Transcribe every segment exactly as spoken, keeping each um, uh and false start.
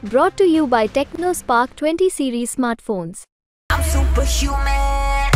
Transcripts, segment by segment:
Brought to you by TechnoSpark twenty series smartphones. I'm superhuman.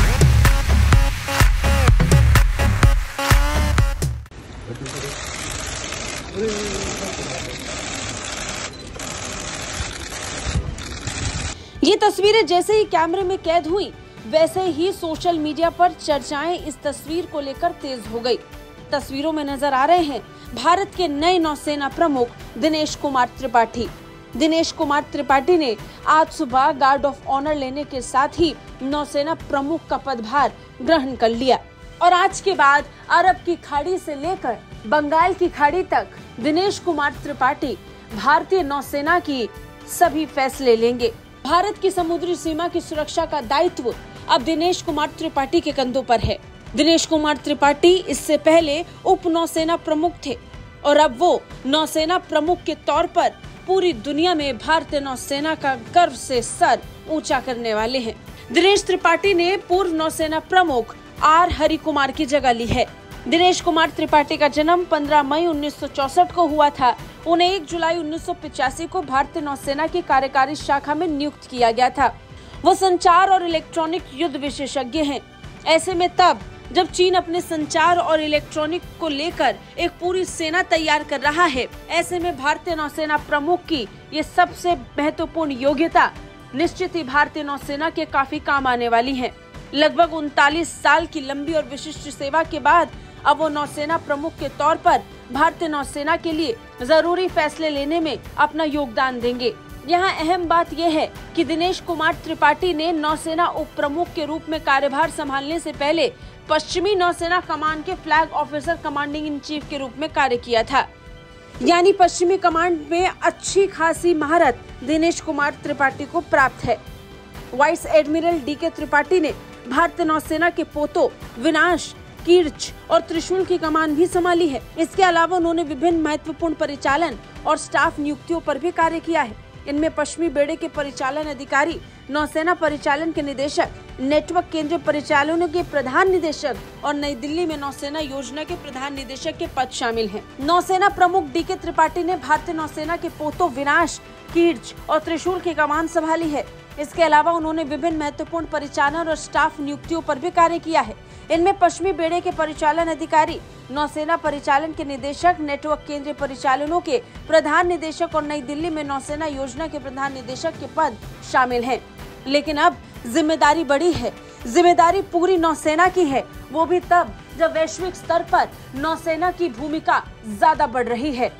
ये तस्वीरें जैसे ही कैमरे में कैद हुई, वैसे ही सोशल मीडिया पर चर्चाएं इस तस्वीर को लेकर तेज हो गई। तस्वीरों में नजर आ रहे हैं भारत के नए नौसेना प्रमुख दिनेश कुमार त्रिपाठी। दिनेश कुमार त्रिपाठी ने आज सुबह गार्ड ऑफ ऑनर लेने के साथ ही नौसेना प्रमुख का पदभार ग्रहण कर लिया और आज के बाद अरब की खाड़ी से लेकर बंगाल की खाड़ी तक दिनेश कुमार त्रिपाठी भारतीय नौसेना की सभी फैसले लेंगे। भारत की समुद्री सीमा की सुरक्षा का दायित्व अब दिनेश कुमार त्रिपाठी के कंधों पर है। दिनेश कुमार त्रिपाठी इससे पहले उप नौसेना प्रमुख थे और अब वो नौसेना प्रमुख के तौर पर पूरी दुनिया में भारतीय नौसेना का गर्व से सर ऊंचा करने वाले हैं। दिनेश त्रिपाठी ने पूर्व नौसेना प्रमुख आर हरि कुमार की जगह ली है। दिनेश कुमार त्रिपाठी का जन्म पंद्रह मई उन्नीस सौ चौसठ को हुआ था। उन्हें एक जुलाई उन्नीस सौ पिचासी को भारतीय नौसेना की कार्यकारी शाखा में नियुक्त किया गया था। वो संचार और इलेक्ट्रॉनिक युद्ध विशेषज्ञ हैं। ऐसे में तब जब चीन अपने संचार और इलेक्ट्रॉनिक को लेकर एक पूरी सेना तैयार कर रहा है, ऐसे में भारतीय नौसेना प्रमुख की ये सबसे महत्वपूर्ण योग्यता निश्चित ही भारतीय नौसेना के काफी काम आने वाली है। लगभग उनतालीस साल की लंबी और विशिष्ट सेवा के बाद अब वो नौसेना प्रमुख के तौर पर भारतीय नौसेना के लिए जरूरी फैसले लेने में अपना योगदान देंगे। यहाँ अहम बात यह है कि दिनेश कुमार त्रिपाठी ने नौसेना उप प्रमुख के रूप में कार्यभार संभालने से पहले पश्चिमी नौसेना कमान के flag officer commanding in chief के रूप में कार्य किया था। यानी पश्चिमी कमांड में अच्छी खासी महारत दिनेश कुमार त्रिपाठी को प्राप्त है। वाइस एडमिरल डी के त्रिपाठी ने भारतीय नौसेना के पोतों विनाश, कीर्च और त्रिशूल की कमान भी संभाली है। इसके अलावा उन्होंने विभिन्न महत्वपूर्ण परिचालन और स्टाफ नियुक्तियों पर भी कार्य किया है। इनमें पश्चिमी बेड़े के परिचालन अधिकारी, नौसेना परिचालन के निदेशक, नेटवर्क केंद्रीय परिचालनों के प्रधान निदेशक और नई दिल्ली में नौसेना योजना के प्रधान निदेशक के पद शामिल हैं। नौसेना प्रमुख डी के त्रिपाठी ने भारतीय नौसेना के पोतों विनाश, कीर्च और त्रिशूल की कमान संभाली है। इसके अलावा उन्होंने विभिन्न महत्वपूर्ण परिचालन और स्टाफ नियुक्तियों पर भी कार्य किया है। इनमें पश्चिमी बेड़े के परिचालन अधिकारी, नौसेना परिचालन के निदेशक, नेटवर्क केंद्रीय परिचालनों के प्रधान निदेशक और नई दिल्ली में नौसेना योजना के प्रधान निदेशक के पद शामिल हैं। लेकिन अब जिम्मेदारी बड़ी है, जिम्मेदारी पूरी नौसेना की है, वो भी तब जब वैश्विक स्तर पर नौसेना की भूमिका ज्यादा बढ़ रही है।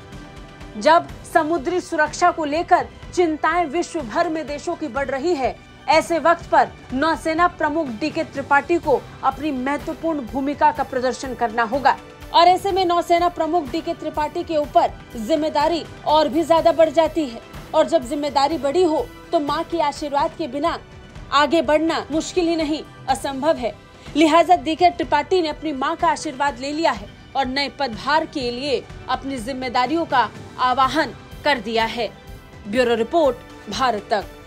जब समुद्री सुरक्षा को लेकर चिंताएं विश्व भर में देशों की बढ़ रही है, ऐसे वक्त पर नौसेना प्रमुख डी के त्रिपाठी को अपनी महत्वपूर्ण भूमिका का प्रदर्शन करना होगा और ऐसे में नौसेना प्रमुख डी के त्रिपाठी के ऊपर जिम्मेदारी और भी ज्यादा बढ़ जाती है। और जब जिम्मेदारी बड़ी हो तो माँ के आशीर्वाद के बिना आगे बढ़ना मुश्किल ही नहीं, असंभव है। लिहाजा डी के त्रिपाठी ने अपनी माँ का आशीर्वाद ले लिया है और नए पदभार के लिए अपनी जिम्मेदारियों का आवाहन कर दिया है। ब्यूरो रिपोर्ट, भारत तक।